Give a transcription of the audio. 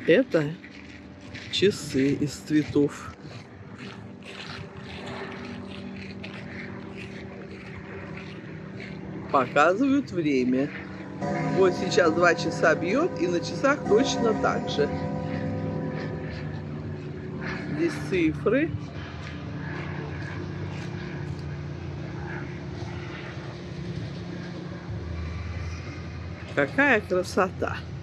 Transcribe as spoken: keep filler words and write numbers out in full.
Это часы из цветов. Показывают время. Вот сейчас два часа бьет, и на часах точно так же. Здесь цифры. Какая красота!